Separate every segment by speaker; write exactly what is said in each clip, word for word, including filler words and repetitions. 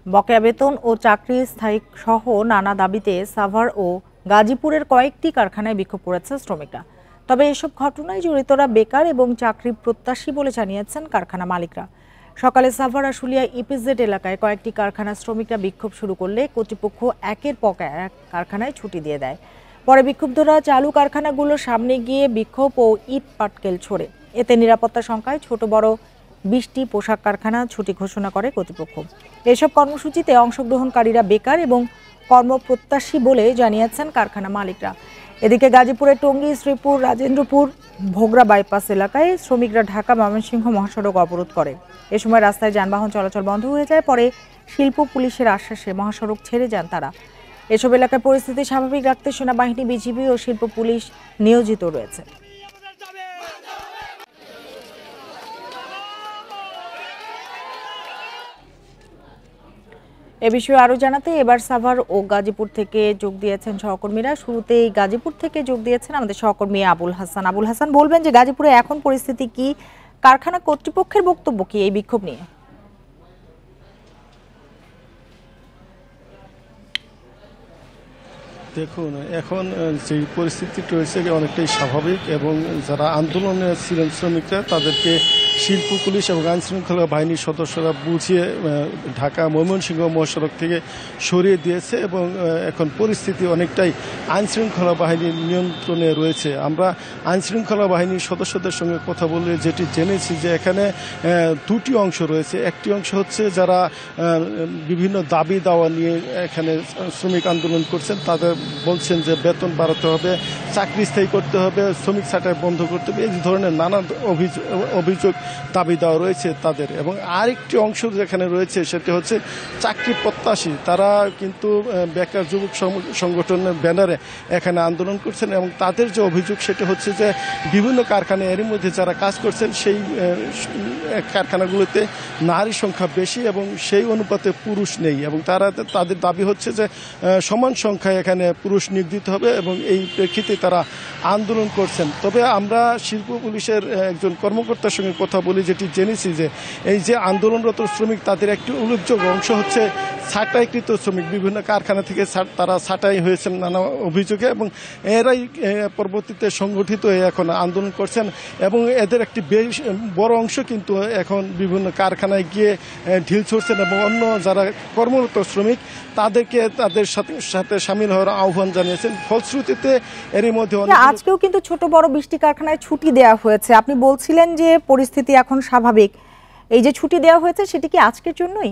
Speaker 1: বকেয়া বেতন ও চাকরি স্থায়ী সহ নানা দাবিতে সাভার ও গাজীপুরের কয়েকটি কারখানায় বিক্ষোভ করেছে শ্রমিকরা। তবে এসব ঘটনায় জড়িতরা বেকার এবং চাকরি প্রত্যাশী বলে জানিয়েছেন কারখানা মালিকরা। সকালে সাভার আশুলিয়া ইপিজেড এলাকায় কয়েকটি কারখানার শ্রমিকরা বিক্ষোভ শুরু করলে কর্তৃপক্ষ একের পর এক কারখানায় ছুটি দিয়ে দেয়। পরে বিক্ষুব্ধরা চালু কারখানাগুলোর সামনে গিয়ে বিক্ষোভ ও ইট পাটকেল ছোড়ে। এতে নিরাপত্তা শঙ্কায় ছোট বড় বিশটি পোশাক কারখানা ছুটি ঘোষণা করে কর্তৃপক্ষ। এসব কর্মসূচিতে অংশগ্রহণকারীরা বেকার এবং কর্মপ্রত্যাশী বলে জানিয়েছেন কারখানা মালিকরা। এদিকে গাজীপুরের টঙ্গী, শ্রীপুর, রাজেন্দ্রপুর, ভোগড়া বাইপাস এলাকায় শ্রমিকরা ঢাকা ময়মনসিংহ মহাসড়ক অবরোধ করে। এ সময় রাস্তায় যানবাহন চলাচল বন্ধ হয়ে যায়। পরে শিল্প পুলিশের আশ্বাসে মহাসড়ক ছেড়ে যান তারা। এসব এলাকার পরিস্থিতি স্বাভাবিক রাখতে সেনাবাহিনী, বিজিবি ও শিল্প পুলিশ নিয়োজিত রয়েছে। এ বিষয়ে আরো জানাতে এবার সাভার ও গাজীপুর থেকে যোগ দিয়েছেন সহকর্মীরা। শুরুতেই গাজীপুর থেকে যোগ দিয়েছেন আমাদের সহকর্মী আবুল হাসান। আবুল হাসান, বলবেন যে গাজীপুরে এখন পরিস্থিতি কি, কারখানা কর্তৃপক্ষের বক্তব্য কি এই বিক্ষোভ নিয়ে?
Speaker 2: দেখুন, এখন যে পরিস্থিতিটা রয়েছে অনেকটাই স্বাভাবিক এবং যারা আন্দোলনে ছিলেন শ্রমিকরা তাদেরকে শিল্প পুলিশ এবং আইন শৃঙ্খলা বাহিনীর সদস্যরা বুঝিয়ে ঢাকা ময়মনসিংহ মহাসড়ক থেকে সরিয়ে দিয়েছে এবং এখন পরিস্থিতি অনেকটাই আইন শৃঙ্খলা বাহিনীর নিয়ন্ত্রণে রয়েছে। আমরা আইন শৃঙ্খলা বাহিনীর সদস্যদের সঙ্গে কথা বলে যেটি জেনেছি যে এখানে দুটি অংশ রয়েছে। একটি অংশ হচ্ছে যারা বিভিন্ন দাবি দাওয়া নিয়ে এখানে শ্রমিক আন্দোলন করছেন, তাদের বলছেন যে বেতন বাড়াতে হবে, চাকরি স্থায়ী করতে হবে, শ্রমিক ছাঁটাই বন্ধ করতে হবে, এই ধরনের নানা অভিযোগ দাবি দেওয়া রয়েছে তাদের। এবং আরেকটি অংশ যেখানে রয়েছে সেটি হচ্ছে চাকরি প্রত্যাশী। তারা কিন্তু বেকার যুবক সংগঠনের ব্যানারে এখানে আন্দোলন করছেন এবং তাদের যে অভিযোগ সেটা হচ্ছে যে বিভিন্ন কারখানায় এরই মধ্যে যারা কাজ করছেন সেই কারখানাগুলোতে নারী সংখ্যা বেশি এবং সেই অনুপাতে পুরুষ নেই এবং তারা তাদের দাবি হচ্ছে যে সমান সংখ্যায় এখানে পুরুষ নিয়োগ দিতে হবে এবং এই প্রেক্ষিতে তারা আন্দোলন করছেন। তবে আমরা শিল্প পুলিশের একজন কর্মকর্তার সঙ্গে কথা বলি, যেটি জেনেছি যে এই যে আন্দোলনরত শ্রমিক তাদের একটি উল্লেখযোগ্য অংশ হচ্ছে ছাঁটাইকৃত শ্রমিক। বিভিন্ন কারখানা থেকে তারা ছাঁটাই হয়েছেন নানা অভিযোগে এবং এরাই পরবর্তীতে সংগঠিত হয়ে এখন আন্দোলন করছেন এবং এদের একটি বেশ বড় অংশ কিন্তু এখন বিভিন্ন কারখানায় গিয়ে ঢিল ছুড়ছেন এবং অন্য যারা কর্মরত শ্রমিক তাদেরকে তাদের সাথে সাথে সামিল হওয়ার আহ্বান জানিয়েছেন। ফলশ্রুতিতে এরই মধ্যে
Speaker 1: আজকেও কিন্তু ছোট বড় বিশটি কারখানায় ছুটি দেওয়া হয়েছে। আপনি বলছিলেন যে পরিস্থিতি এখন স্বাভাবিক, এই যে ছুটি দেওয়া হয়েছে সেটি কি আজকের জন্যই?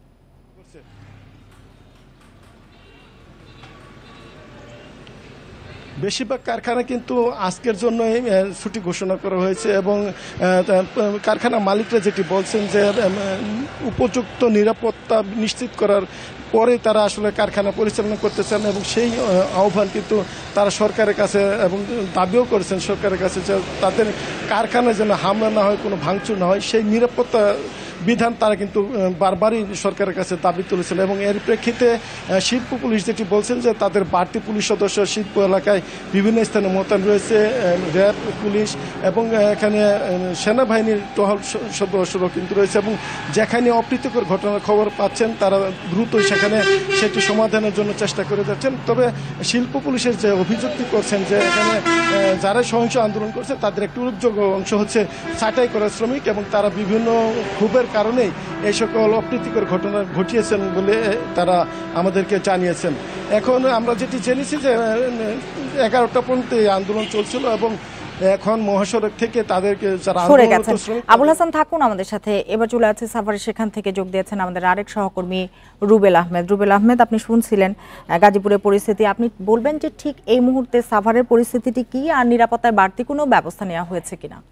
Speaker 2: বেশিরভাগ কারখানা কিন্তু আজকের জন্যই ছুটি ঘোষণা করা হয়েছে এবং কারখানা মালিকরা যেটি বলছেন যে উপযুক্ত নিরাপত্তা নিশ্চিত করার পরে তারা আসলে কারখানা পরিচালনা করতে চান এবং সেই আহ্বান কিন্তু তারা সরকারের কাছে এবং দাবিও করেছেন সরকারের কাছে যে তাদের কারখানায় যেন হামলা না হয়, কোনো ভাঙচুর না হয়, সেই নিরাপত্তা বিধান তারা কিন্তু বারবারই সরকারের কাছে দাবি তুলেছেন এবং এর প্রেক্ষিতে শিল্প পুলিশ যেটি বলছেন যে তাদের বাড়তি পুলিশ সদস্য শিল্প এলাকায় বিভিন্ন স্থানে মোতায়েন রয়েছে, র্যাব পুলিশ এবং এখানে সেনাবাহিনীর টহল সদস্যরাও কিন্তু রয়েছে এবং যেখানে অপ্রীতিকর ঘটনার খবর পাচ্ছেন তারা দ্রুতই সেখানে সেটি সমাধানের জন্য চেষ্টা করে যাচ্ছেন। তবে শিল্প পুলিশের যে অভিযোগটি করছেন যে এখানে যারা সহিংস আন্দোলন করছে তাদের একটি উল্লেখযোগ্য অংশ হচ্ছে ছাঁটাই করা শ্রমিক এবং তারা বিভিন্ন ক্ষোভের কারণেই এই সকল অপ্রীতিকর ঘটনা ঘটিয়েছেন বলে তারা আমাদেরকে জানিয়েছেন। এখন আমরা যেটি জেনেছি যে এগারোটা পর্যন্ত এই আন্দোলন চলছিল এবং এখন মহাসড়ক থেকে তাদেরকে যারা
Speaker 1: আবুল হাসান থাকুন আমাদের সাথে। এবার চলে আছে সাভারে, সেখান থেকে যোগ দিয়েছেন আমাদের আরেক সহকর্মী রুবেল আহমেদ। রুবেল আহমেদ, আপনি শুনছিলেন গাজীপুরের পরিস্থিতি, আপনি বলবেন যে ঠিক এই মুহূর্তে সাভারের পরিস্থিতিটি কি আর নিরাপত্তায় বাড়তি কোনো ব্যবস্থা নেওয়া হয়েছে কিনা?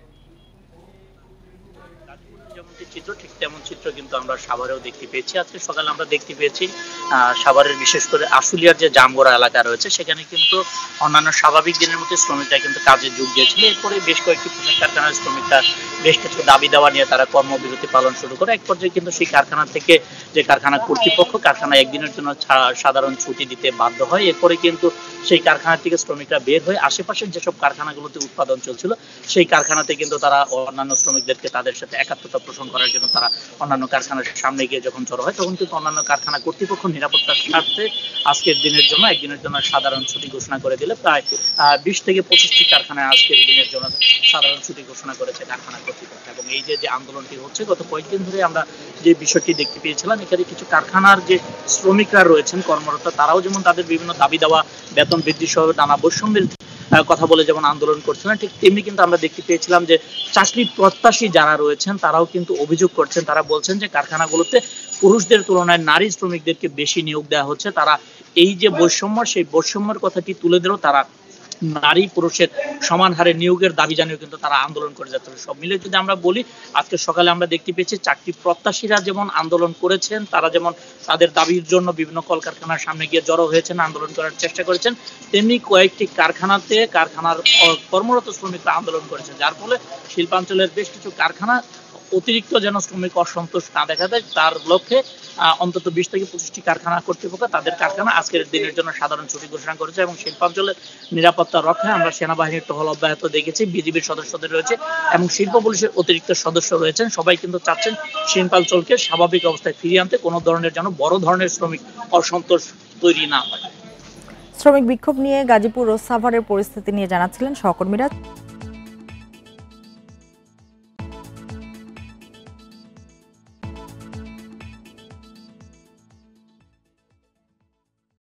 Speaker 3: চিত্র ঠিক তেমন চিত্র কিন্তু আমরা সাভারেও দেখতে পেয়েছি। আজকে সকালে আমরা দেখতে পেয়েছি সাভারের বিশেষ করে আশুলিয়ার যে জামগড়া এলাকা রয়েছে সেখানে কিন্তু অন্যান্য স্বাভাবিক দিনের মধ্যে শ্রমিকরা কিন্তু কাজে যোগ দিয়েছিল। এরপরে বেশ কয়েকটি পোশাক কারখানার শ্রমিকরা বেশ কিছু দাবি দাওয়া নিয়ে তারা কর্মবিরতি পালন শুরু করে। এক পর্যায়ে কিন্তু সেই কারখানা থেকে যে কারখানা কর্তৃপক্ষ কারখানা একদিনের জন্য সাধারণ ছুটি দিতে বাধ্য হয়। এরপরে কিন্তু সেই কারখানা থেকে শ্রমিকরা বের হয়ে আশেপাশের যেসব কারখানাগুলোতে উৎপাদন চলছিল সেই কারখানাতে কিন্তু তারা অন্যান্য শ্রমিকদেরকে তাদের সাথে একাত্মতা পোষণ করার জন্য তারা অন্যান্য কারখানার সামনে গিয়ে যখন জড়ো হয়, তখন কিন্তু অন্যান্য কারখানা কর্তৃপক্ষ নিরাপত্তার স্বার্থে আজকের দিনের জন্য একদিনের জন্য সাধারণ ছুটি ঘোষণা করে দিলে প্রায় বিশ থেকে পঁচিশটি কারখানায় আজকের দিনের জন্য সাধারণ ছুটি ঘোষণা করেছে কারখানা কর্তৃপক্ষ। এবং এই যে যে আন্দোলনটি হচ্ছে গত কয়েকদিন ধরে আমরা যে বিষয়টি দেখতে পেয়েছিলাম, এখানে কিছু কারখানার যে শ্রমিকরা রয়েছেন কর্মরত, তারাও যেমন তাদের বিভিন্ন দাবি দেওয়া, বেতন বৃদ্ধি সহ নানা বৈষম্যের কথা বলে যেমন আন্দোলন করছিলেন, ঠিক তেমনি কিন্তু আমরা দেখতে পেয়েছিলাম যে চাকরি প্রত্যাশী যারা রয়েছেন তারাও কিন্তু অভিযোগ করছেন। তারা বলছেন যে কারখানাগুলোতে পুরুষদের তুলনায় নারী শ্রমিকদেরকে বেশি নিয়োগ দেওয়া হচ্ছে। তারা এই যে বৈষম্য, সেই বৈষম্যের কথাটি তুলে দিলেও তারা নারী পুরুষের সমান হারে নিয়োগের দাবি জানিয়েও কিন্তু তারা আন্দোলন করে যাচ্ছে। সব মিলে যদি আমরা বলি, আজকে সকালে আমরা দেখতে পেয়েছি চাকরি প্রত্যাশীরা যেমন আন্দোলন করেছেন, তারা যেমন তাদের দাবির জন্য বিভিন্ন কলকারখানার সামনে গিয়ে জড়ো হয়েছেন, আন্দোলন করার চেষ্টা করেছেন, তেমনি কয়েকটি কারখানাতে কারখানার কর্মরত শ্রমিকরা আন্দোলন করেছেন, যার ফলে শিল্পাঞ্চলের বেশ কিছু কারখানা অতিরিক্ত যেন শ্রমিক অসন্তোষ না দেখা দেয় তার লক্ষ্যে অন্তত বিশ থেকে পঁচিশটি কারখানা কর্তৃপক্ষ তাদের কারখানা আজকের দিনের জন্য সাধারণ ছুটি ঘোষণা করেছে। এবং শিল্পাঞ্চলের নিরাপত্তা রক্ষায় আমরা সেনাবাহিনীর টহল অব্যাহত দেখেছি, বিজিবির সদস্যদের রয়েছে এবং শিল্প পুলিশের অতিরিক্ত সদস্য রয়েছেন। সবাই কিন্তু চাচ্ছেন শিল্পাঞ্চলকে স্বাভাবিক অবস্থায় ফিরিয়ে আনতে, কোনো ধরনের যেন বড় ধরনের শ্রমিক অসন্তোষ তৈরি না হয়।
Speaker 1: শ্রমিক বিক্ষোভ নিয়ে গাজীপুর ও সাভারের পরিস্থিতি নিয়ে জানাচ্ছিলেন সহকর্মীরা।